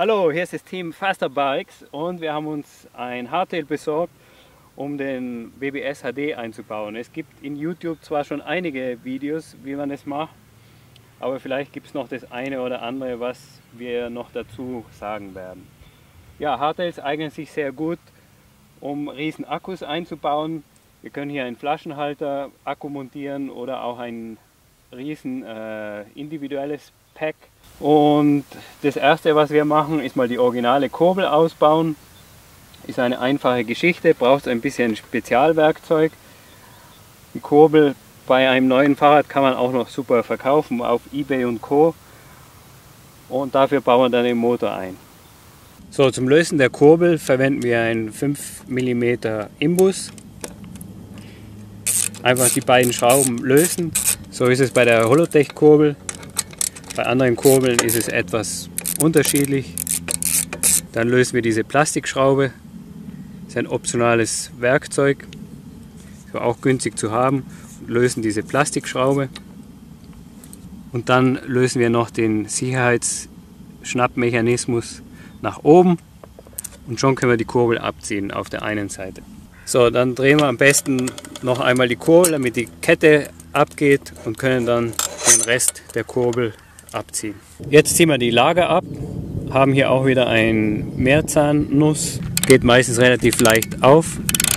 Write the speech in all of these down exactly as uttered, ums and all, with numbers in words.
Hallo, hier ist das Team Faster Bikes und wir haben uns ein Hardtail besorgt, um den B B S H D einzubauen. Es gibt in YouTube zwar schon einige Videos, wie man es macht, aber vielleicht gibt es noch das eine oder andere, was wir noch dazu sagen werden. Ja, Hardtails eignen sich sehr gut, um riesen Akkus einzubauen. Wir können hier einen Flaschenhalter, Akku montieren oder auch ein riesen äh, individuelles Pack. Und das erste, was wir machen, ist mal die originale Kurbel ausbauen. Ist eine einfache Geschichte, braucht ein bisschen Spezialwerkzeug. Die Kurbel bei einem neuen Fahrrad kann man auch noch super verkaufen auf eBay und Co. Und dafür bauen wir dann den Motor ein. So, zum Lösen der Kurbel verwenden wir einen fünf Millimeter Imbus. Einfach die beiden Schrauben lösen. So ist es bei der Holotech-Kurbel. Bei anderen Kurbeln ist es etwas unterschiedlich. Dann lösen wir diese Plastikschraube. Das ist ein optionales Werkzeug. Ist auch günstig zu haben. Und lösen diese Plastikschraube. Und dann lösen wir noch den Sicherheitsschnappmechanismus nach oben. Und schon können wir die Kurbel abziehen auf der einen Seite. So, dann drehen wir am besten noch einmal die Kurbel, damit die Kette abgeht, und können dann den Rest der Kurbel abziehen. Jetzt ziehen wir die Lager ab, haben hier auch wieder ein Mehrzahnnuss, geht meistens relativ leicht auf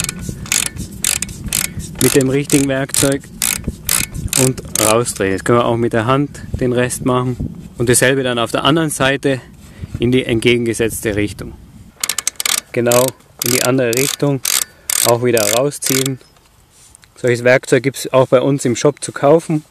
mit dem richtigen Werkzeug und rausdrehen. Jetzt können wir auch mit der Hand den Rest machen und dasselbe dann auf der anderen Seite in die entgegengesetzte Richtung. Genau in die andere Richtung auch wieder rausziehen. Solches Werkzeug gibt es auch bei uns im Shop zu kaufen.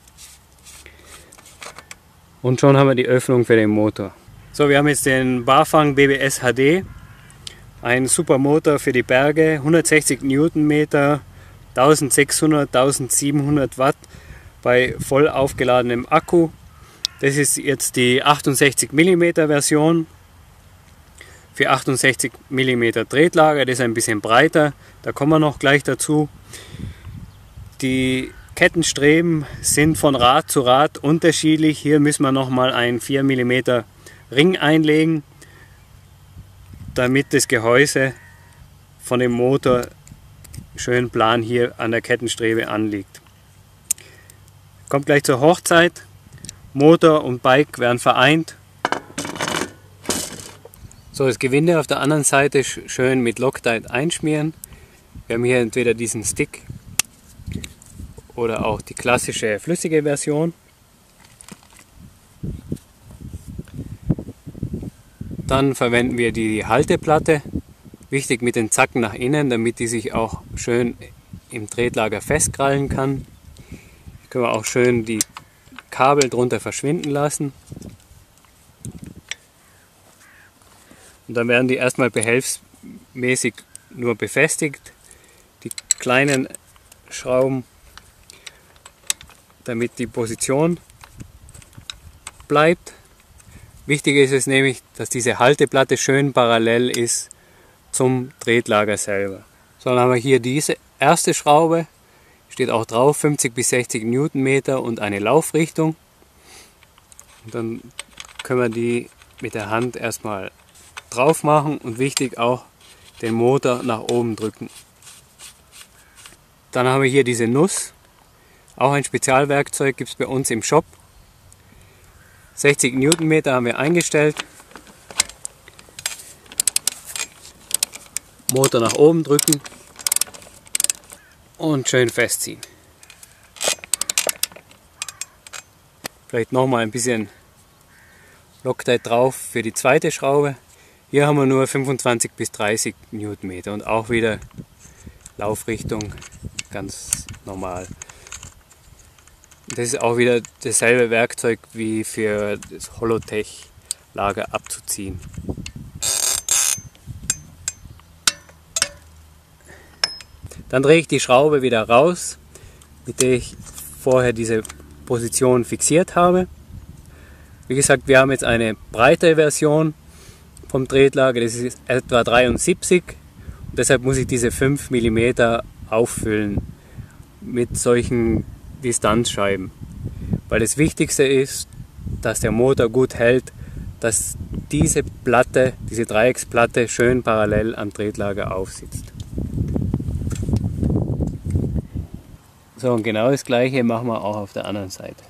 Und schon haben wir die Öffnung für den Motor. So, wir haben jetzt den Bafang B B S H D. Ein super Motor für die Berge, hundertsechzig Newtonmeter, eintausendsechshundert, eintausendsiebenhundert Watt bei voll aufgeladenem Akku. Das ist jetzt die achtundsechzig Millimeter Version. Für achtundsechzig Millimeter Tretlager, das ist ein bisschen breiter, da kommen wir noch gleich dazu. Die Kettenstreben sind von Rad zu Rad unterschiedlich. Hier müssen wir nochmal einen vier Millimeter Ring einlegen, damit das Gehäuse von dem Motor schön plan hier an der Kettenstrebe anliegt. Kommt gleich zur Hochzeit. Motor und Bike werden vereint. So, das Gewinde auf der anderen Seite schön mit Loctite einschmieren. Wir haben hier entweder diesen Stick oder auch die klassische flüssige Version. Dann verwenden wir die Halteplatte. Wichtig mit den Zacken nach innen, damit die sich auch schön im Tretlager festkrallen kann. Hier können wir auch schön die Kabel drunter verschwinden lassen. Und dann werden die erstmal behelfsmäßig nur befestigt, die kleinen Schrauben, damit die Position bleibt. Wichtig ist es nämlich, dass diese Halteplatte schön parallel ist zum Tretlager selber. So, dann haben wir hier diese erste Schraube, steht auch drauf, fünfzig bis sechzig Newtonmeter und eine Laufrichtung. Und dann können wir die mit der Hand erstmal drauf machen und wichtig auch den Motor nach oben drücken. Dann haben wir hier diese Nuss, auch ein Spezialwerkzeug, gibt es bei uns im Shop. sechzig Newtonmeter haben wir eingestellt. Motor nach oben drücken und schön festziehen. Vielleicht nochmal ein bisschen Loctite drauf für die zweite Schraube. Hier haben wir nur fünfundzwanzig bis dreißig Newtonmeter und auch wieder Laufrichtung ganz normal. Das ist auch wieder dasselbe Werkzeug wie für das Holotech-Lager abzuziehen. Dann drehe ich die Schraube wieder raus, mit der ich vorher diese Position fixiert habe. Wie gesagt, wir haben jetzt eine breite Version vom Tretlager, das ist etwa dreiundsiebzig. Und deshalb muss ich diese fünf Millimeter auffüllen mit solchen Distanzscheiben. Weil das Wichtigste ist, dass der Motor gut hält dass diese Platte, diese Dreiecksplatte schön parallel am Tretlager aufsitzt. So, und genau das gleiche machen wir auch auf der anderen Seite.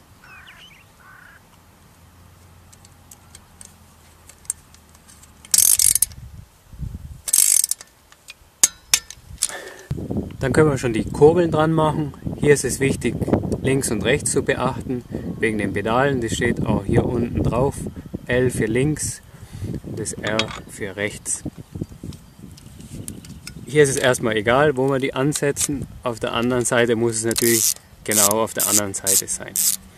Dann können wir schon die Kurbeln dran machen. Hier ist es wichtig, links und rechts zu beachten, wegen den Pedalen. Das steht auch hier unten drauf. L für links und das R für rechts. Hier ist es erstmal egal, wo wir die ansetzen. Auf der anderen Seite muss es natürlich genau auf der anderen Seite sein.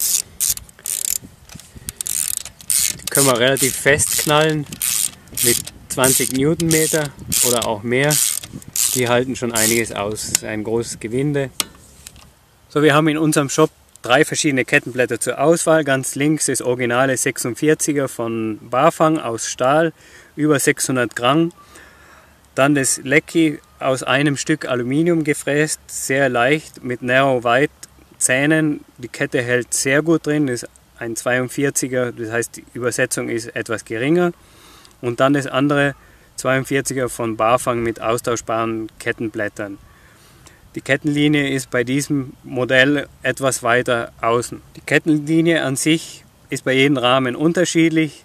Die können wir relativ festknallen mit zwanzig Newtonmeter oder auch mehr. Die halten schon einiges aus. Das ist ein großes Gewinde. So, wir haben in unserem Shop drei verschiedene Kettenblätter zur Auswahl. Ganz links das originale sechsundvierziger von Bafang aus Stahl, über sechshundert Gramm. Dann das Lecky aus einem Stück Aluminium gefräst, sehr leicht mit Narrow White Zähnen. Die Kette hält sehr gut drin, das ist ein zweiundvierziger, das heißt die Übersetzung ist etwas geringer. Und dann das andere zweiundvierziger von Bafang mit austauschbaren Kettenblättern. Die Kettenlinie ist bei diesem Modell etwas weiter außen. Die Kettenlinie an sich ist bei jedem Rahmen unterschiedlich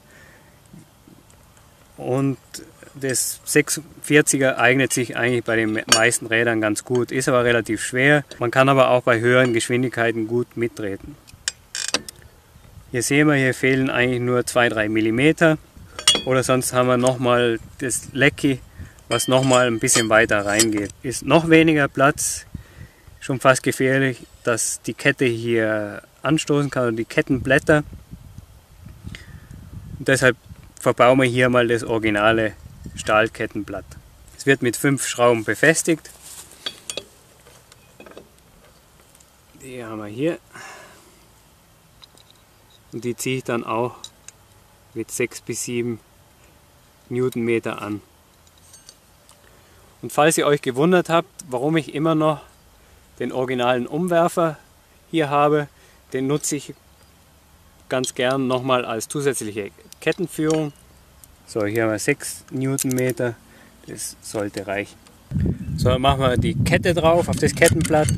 und das sechsundvierziger eignet sich eigentlich bei den meisten Rädern ganz gut, ist aber relativ schwer. Man kann aber auch bei höheren Geschwindigkeiten gut mittreten. Hier sehen wir, hier fehlen eigentlich nur zwei bis drei Millimeter. Oder sonst haben wir nochmal das Lecky, was nochmal ein bisschen weiter reingeht. Ist noch weniger Platz, schon fast gefährlich, dass die Kette hier anstoßen kann und die Kettenblätter. Und deshalb verbauen wir hier mal das originale Stahlkettenblatt. Es wird mit fünf Schrauben befestigt. Die haben wir hier. Und die ziehe ich dann auch mit sechs bis sieben Newtonmeter an. Und falls ihr euch gewundert habt, warum ich immer noch den originalen Umwerfer hier habe, den nutze ich ganz gern nochmal als zusätzliche Kettenführung. So, hier haben wir sechs Newtonmeter, das sollte reichen. So, dann machen wir die Kette drauf auf das Kettenblatt.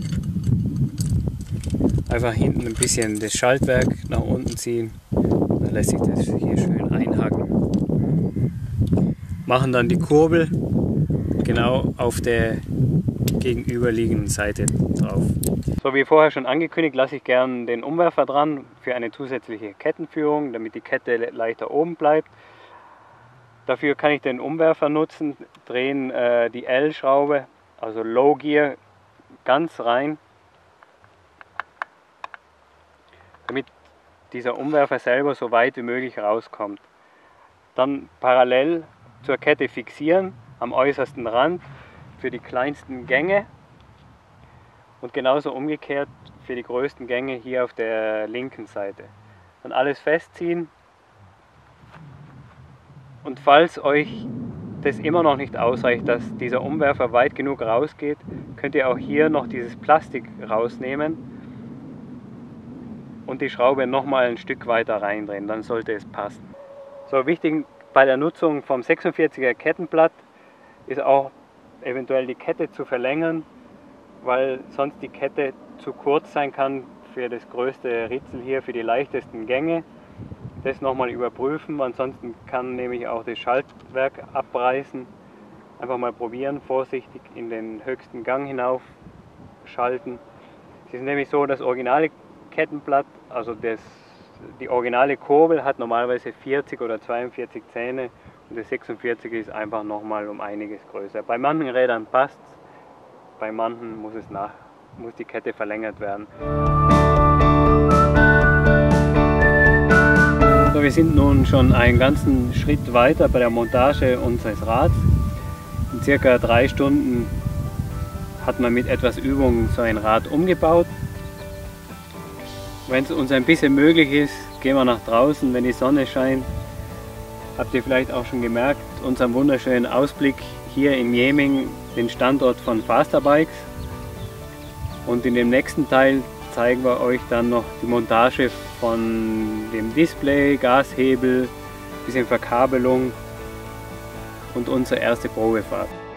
Einfach hinten ein bisschen das Schaltwerk nach unten ziehen. Dann lässt sich das hier schön einhaken. Machen dann die Kurbel genau auf der gegenüberliegenden Seite drauf. So, wie vorher schon angekündigt, lasse ich gern den Umwerfer dran für eine zusätzliche Kettenführung, damit die Kette leichter oben bleibt. Dafür kann ich den Umwerfer nutzen, drehen äh, die L-Schraube, also Low Gear, ganz rein, damit dieser Umwerfer selber so weit wie möglich rauskommt. Dann parallel zur Kette fixieren, am äußersten Rand für die kleinsten Gänge und genauso umgekehrt für die größten Gänge hier auf der linken Seite. Dann alles festziehen und falls euch das immer noch nicht ausreicht, dass dieser Umwerfer weit genug rausgeht, könnt ihr auch hier noch dieses Plastik rausnehmen und die Schraube nochmal ein Stück weiter reindrehen, dann sollte es passen. So, wichtig bei der Nutzung vom sechsundvierziger Kettenblatt ist auch eventuell die Kette zu verlängern, weil sonst die Kette zu kurz sein kann für das größte Ritzel hier, für die leichtesten Gänge. Das nochmal überprüfen, ansonsten kann nämlich auch das Schaltwerk abreißen. Einfach mal probieren, vorsichtig in den höchsten Gang hinauf schalten. Es ist nämlich so, das originale Kettenblatt, also das, die originale Kurbel hat normalerweise vierzig oder zweiundvierzig Zähne und das sechsundvierziger ist einfach nochmal um einiges größer. Bei manchen Rädern passt es, bei manchen muss, es nach, muss die Kette verlängert werden. So, wir sind nun schon einen ganzen Schritt weiter bei der Montage unseres Rads. In circa drei Stunden hat man mit etwas Übung so ein Rad umgebaut. Wenn es uns ein bisschen möglich ist, gehen wir nach draußen, wenn die Sonne scheint. Habt ihr vielleicht auch schon gemerkt, unseren wunderschönen Ausblick hier in Jeming, den Standort von Faster Bikes. Und in dem nächsten Teil zeigen wir euch dann noch die Montage von dem Display, Gashebel, bisschen Verkabelung und unsere erste Probefahrt.